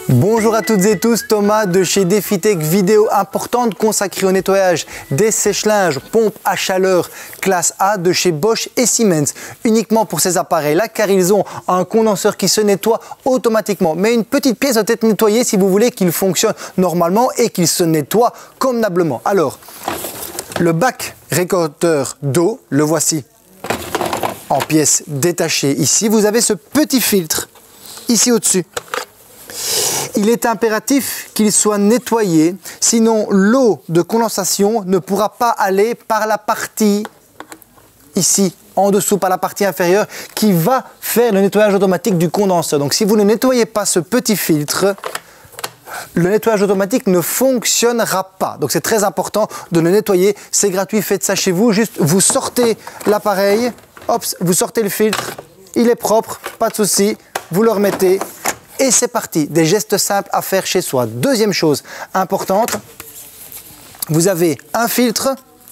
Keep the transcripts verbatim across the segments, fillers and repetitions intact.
Bonjour à toutes et tous, Thomas de chez DefiTech, vidéo importante consacrée au nettoyage des sèche-linges pompes à chaleur classe A de chez Bosch et Siemens. Uniquement pour ces appareils-là car ils ont un condenseur qui se nettoie automatiquement. Mais une petite pièce doit être nettoyée si vous voulez qu'il fonctionne normalement et qu'il se nettoie convenablement. Alors, le bac récolteur d'eau, le voici en pièces détachées ici. Vous avez ce petit filtre ici au-dessus. Il est impératif qu'il soit nettoyé, sinon l'eau de condensation ne pourra pas aller par la partie ici, en dessous, par la partie inférieure, qui va faire le nettoyage automatique du condenseur. Donc si vous ne nettoyez pas ce petit filtre, le nettoyage automatique ne fonctionnera pas. Donc c'est très important de le nettoyer, c'est gratuit, faites ça chez vous, juste vous sortez l'appareil, hop, vous sortez le filtre, il est propre, pas de souci, vous le remettez. Et c'est parti, des gestes simples à faire chez soi. Deuxième chose importante, vous avez un filtre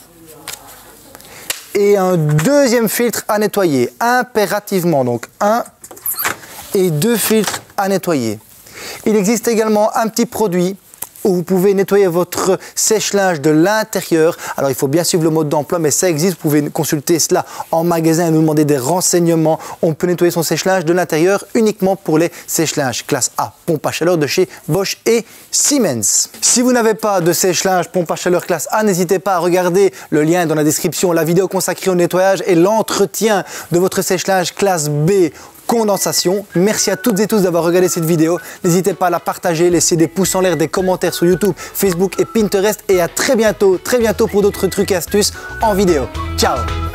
et un deuxième filtre à nettoyer. Impérativement, donc un et deux filtres à nettoyer. Il existe également un petit produit où vous pouvez nettoyer votre sèche-linge de l'intérieur. Alors il faut bien suivre le mode d'emploi, mais ça existe. Vous pouvez consulter cela en magasin et nous demander des renseignements. On peut nettoyer son sèche-linge de l'intérieur uniquement pour les sèche-linges classe A, pompe à chaleur de chez Bosch et Siemens. Si vous n'avez pas de sèche-linge pompe à chaleur classe A, n'hésitez pas à regarder le lien dans la description, la vidéo consacrée au nettoyage et l'entretien de votre sèche-linge classe B condensation. Merci à toutes et tous d'avoir regardé cette vidéo. N'hésitez pas à la partager, laisser des pouces en l'air, des commentaires sur YouTube, Facebook et Pinterest. Et à très bientôt, très bientôt pour d'autres trucs et astuces en vidéo. Ciao!